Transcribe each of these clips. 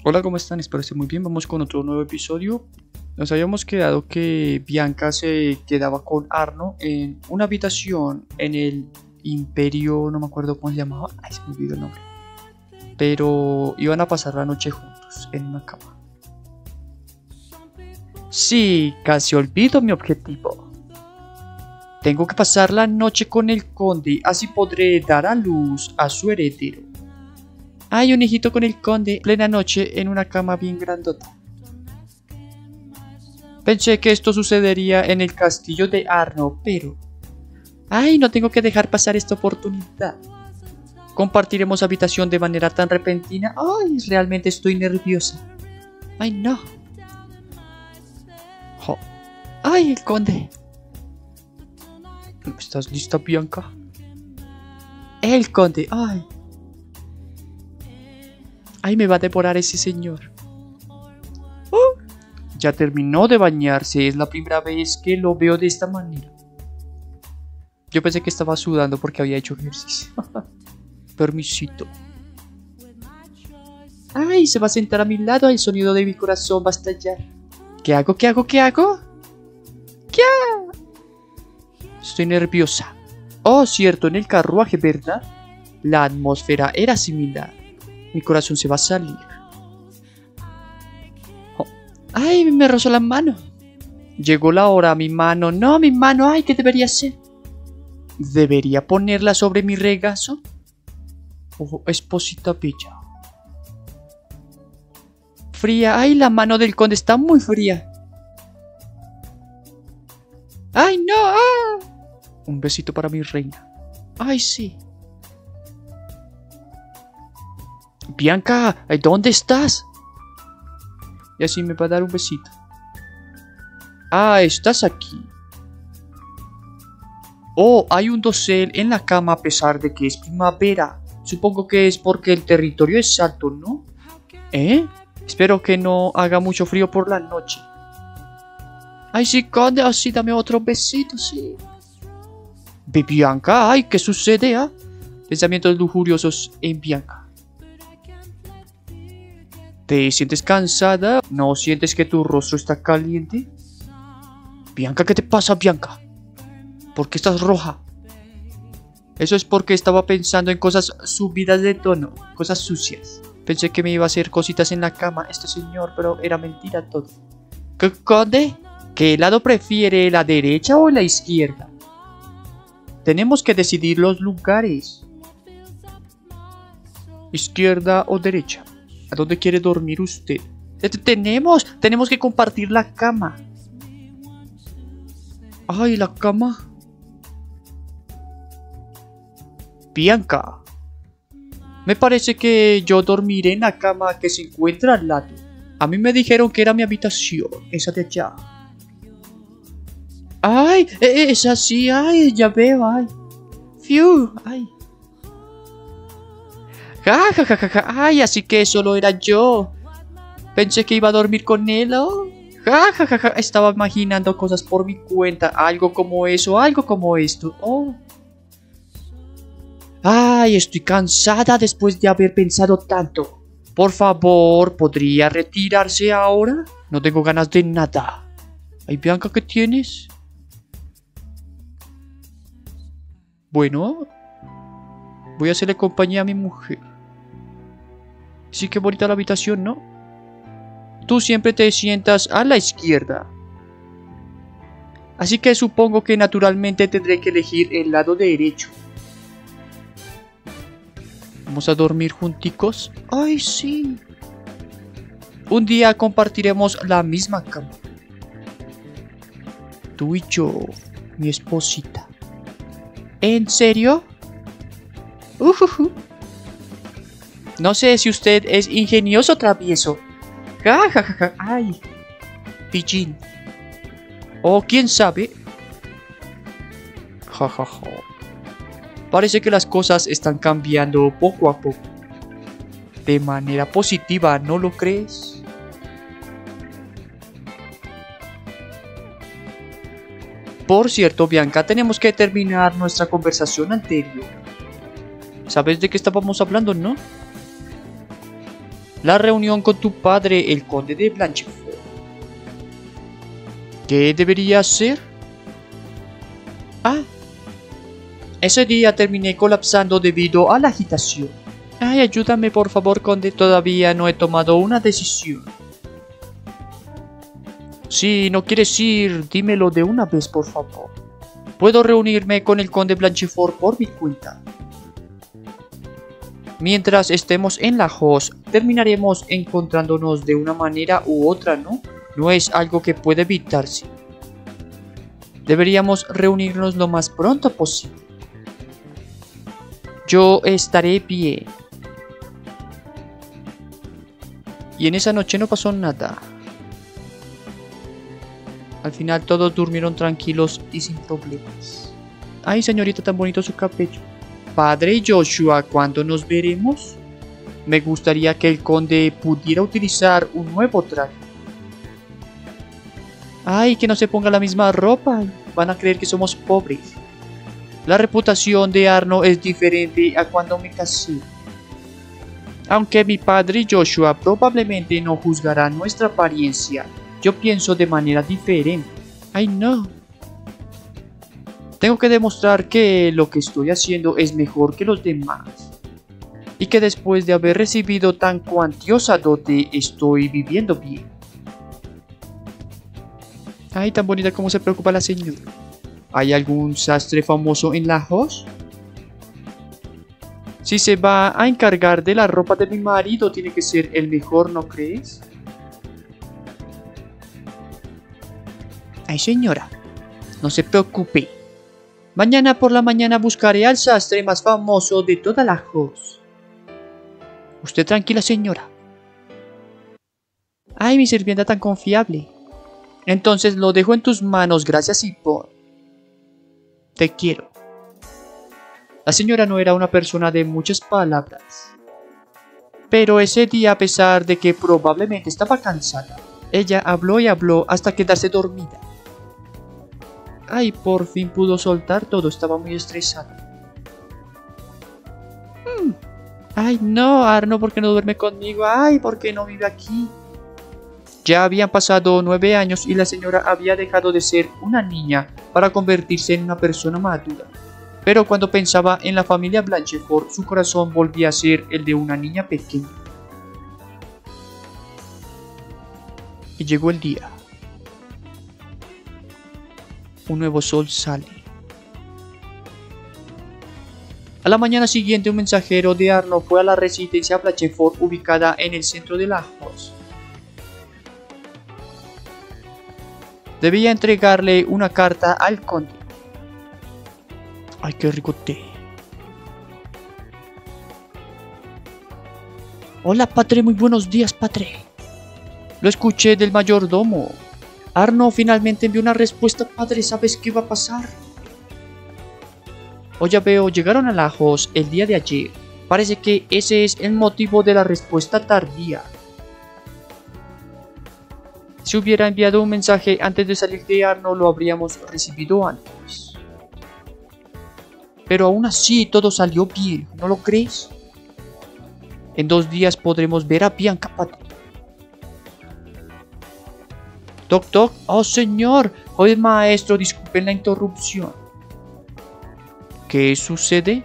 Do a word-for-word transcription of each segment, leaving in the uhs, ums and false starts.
Hola, ¿cómo están? Espero estén muy bien. Vamos con otro nuevo episodio. Nos habíamos quedado que Bianca se quedaba con Arno en una habitación en el Imperio, no me acuerdo cómo se llamaba. Ay, se me olvidó el nombre. Pero iban a pasar la noche juntos en una cama. Sí, casi olvido mi objetivo. Tengo que pasar la noche con el conde, así podré dar a luz a su heredero. Hay un hijito con el conde, plena noche, en una cama bien grandota. Pensé que esto sucedería en el castillo de Arno, pero... ¡Ay, no tengo que dejar pasar esta oportunidad! ¿Compartiremos habitación de manera tan repentina? ¡Ay, realmente estoy nerviosa! ¡Ay, no! Oh. ¡Ay, el conde! ¿Estás lista, Bianca? ¡El conde! ¡Ay! ¡Ay, me va a devorar ese señor! ¡Oh! Ya terminó de bañarse. Es la primera vez que lo veo de esta manera. Yo pensé que estaba sudando porque había hecho ejercicio. Permisito. ¡Ay! Se va a sentar a mi lado. El sonido de mi corazón va a estallar. ¿Qué hago? ¿Qué hago? ¿Qué hago? ¿Qué hago? Estoy nerviosa. Oh, cierto, en el carruaje, ¿verdad? La atmósfera era similar. Mi corazón se va a salir. Oh. ¡Ay! Me rozó la mano. Llegó la hora. Mi mano. No, mi mano. ¡Ay! ¿Qué debería hacer? ¿Debería ponerla sobre mi regazo? Oh, esposita bella. Fría. ¡Ay! La mano del conde está muy fría. ¡Ay, no! ¡Ah! Un besito para mi reina. ¡Ay, sí! Bianca, ¿dónde estás? Y así me va a dar un besito. Ah, estás aquí. Oh, hay un dosel en la cama a pesar de que es primavera. Supongo que es porque el territorio es alto, ¿no? ¿Eh? Espero que no haga mucho frío por la noche. Ay, sí, conde, oh, sí, dame otro besito, sí. Ve, Bianca, ay, ¿qué sucede, ah? Pensamientos lujuriosos en Bianca. ¿Te sientes cansada? ¿No sientes que tu rostro está caliente? Bianca, ¿qué te pasa, Bianca? ¿Por qué estás roja? Eso es porque estaba pensando en cosas subidas de tono, cosas sucias. Pensé que me iba a hacer cositas en la cama este señor, pero era mentira todo. ¿Qué, conde? ¿Qué lado prefiere, la derecha o la izquierda? Tenemos que decidir los lugares. ¿Izquierda o derecha? ¿A dónde quiere dormir usted? Tenemos, tenemos que compartir la cama. Ay, la cama. Bianca. Me parece que yo dormiré en la cama que se encuentra al lado. A mí me dijeron que era mi habitación, esa de allá. Ay, esa sí, ay, ya veo, ay. Fiu, ay. Ja, ja, ja, ja, ja. Ay, así que solo era yo. Pensé que iba a dormir con él, ¿oh? Ja, ja, ja, ja. Estaba imaginando cosas por mi cuenta. Algo como eso, algo como esto. Oh. Ay, estoy cansada después de haber pensado tanto. Por favor, ¿podría retirarse ahora? No tengo ganas de nada. Ay, Bianca, ¿qué tienes? Bueno, voy a hacerle compañía a mi mujer. Sí, que bonita la habitación, ¿no? Tú siempre te sientas a la izquierda. Así que supongo que naturalmente tendré que elegir el lado derecho. ¿Vamos a dormir junticos? ¡Ay, sí! Un día compartiremos la misma cama. Tú y yo, mi esposita. ¿En serio? Ujuju. No sé si usted es ingenioso o travieso. Ja, ja, ja, ja. Ay. Pillín. O quién sabe. Ja, ja, ja. Parece que las cosas están cambiando poco a poco. De manera positiva, ¿no lo crees? Por cierto, Bianca, tenemos que terminar nuestra conversación anterior. ¿Sabes de qué estábamos hablando, no? La reunión con tu padre, el conde de Blanchefort. ¿Qué debería hacer? Ah, ese día terminé colapsando debido a la agitación. Ay, ayúdame por favor, conde, todavía no he tomado una decisión. Si no quieres ir, dímelo de una vez, por favor. Puedo reunirme con el conde Blanchefort por mi cuenta. Mientras estemos en la host, terminaremos encontrándonos de una manera u otra, ¿no? No es algo que puede evitarse. Deberíamos reunirnos lo más pronto posible. Yo estaré bien. Y en esa noche no pasó nada. Al final todos durmieron tranquilos y sin problemas. Ay, señorita, tan bonito su cabello. Padre Joshua, ¿cuándo nos veremos? Me gustaría que el conde pudiera utilizar un nuevo traje. Ay, que no se ponga la misma ropa. Van a creer que somos pobres. La reputación de Arno es diferente a cuando me casé. Aunque mi padre Joshua probablemente no juzgará nuestra apariencia, yo pienso de manera diferente. Ay, no. Tengo que demostrar que lo que estoy haciendo es mejor que los demás. Y que después de haber recibido tan cuantiosa dote, estoy viviendo bien. Ay, tan bonita como se preocupa la señora. ¿Hay algún sastre famoso en la host? Si se va a encargar de la ropa de mi marido, tiene que ser el mejor, ¿no crees? Ay, señora, no se preocupe. Mañana por la mañana buscaré al sastre más famoso de toda la host. Usted tranquila, señora. Ay, mi sirvienta tan confiable. Entonces lo dejo en tus manos, gracias y por... Te quiero. La señora no era una persona de muchas palabras. Pero ese día, a pesar de que probablemente estaba cansada, ella habló y habló hasta quedarse dormida. Ay, por fin pudo soltar todo, estaba muy estresada. Hmm. Ay, no, Arno, ¿por qué no duerme conmigo? Ay, ¿por qué no vive aquí? Ya habían pasado nueve años y la señora había dejado de ser una niña para convertirse en una persona madura. Pero cuando pensaba en la familia Blanchefort, su corazón volvía a ser el de una niña pequeña. Y llegó el día. Un nuevo sol sale. A la mañana siguiente, un mensajero de Arno fue a la residencia Blanchefort ubicada en el centro de la host. Debía entregarle una carta al conde. Ay, qué rico té. Hola, padre, muy buenos días, padre. Lo escuché del mayordomo. Arno finalmente envió una respuesta, padre. ¿Sabes qué va a pasar? Oh, ya veo, llegaron a la host el día de ayer. Parece que ese es el motivo de la respuesta tardía. Si hubiera enviado un mensaje antes de salir de Arno, lo habríamos recibido antes. Pero aún así todo salió bien, ¿no lo crees? En dos días podremos ver a Bianca, padre. Toc toc. Oh, señor. Joven maestro, disculpen la interrupción. ¿Qué sucede?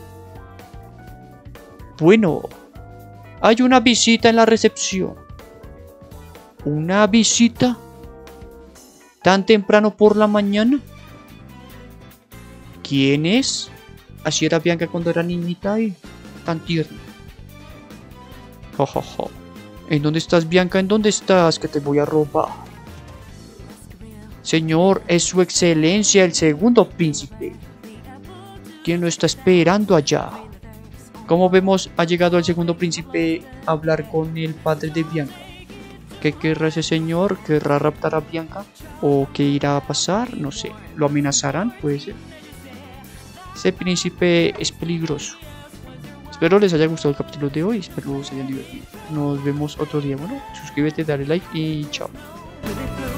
Bueno, hay una visita en la recepción. ¿Una visita? ¿Tan temprano por la mañana? ¿Quién es? Así era Bianca cuando era niñita y tan tierna. Jo, jo, jo. ¿En dónde estás, Bianca? ¿En dónde estás? Que te voy a robar. Señor, es su excelencia el segundo príncipe. ¿Quién lo está esperando allá? Como vemos, ha llegado el segundo príncipe a hablar con el padre de Bianca. ¿Qué querrá ese señor? ¿Querrá raptar a Bianca? ¿O qué irá a pasar? No sé. ¿Lo amenazarán? Puede ser. Ese príncipe es peligroso. Espero les haya gustado el capítulo de hoy. Espero se hayan divertido. Nos vemos otro día. Bueno, suscríbete, dale like y chao.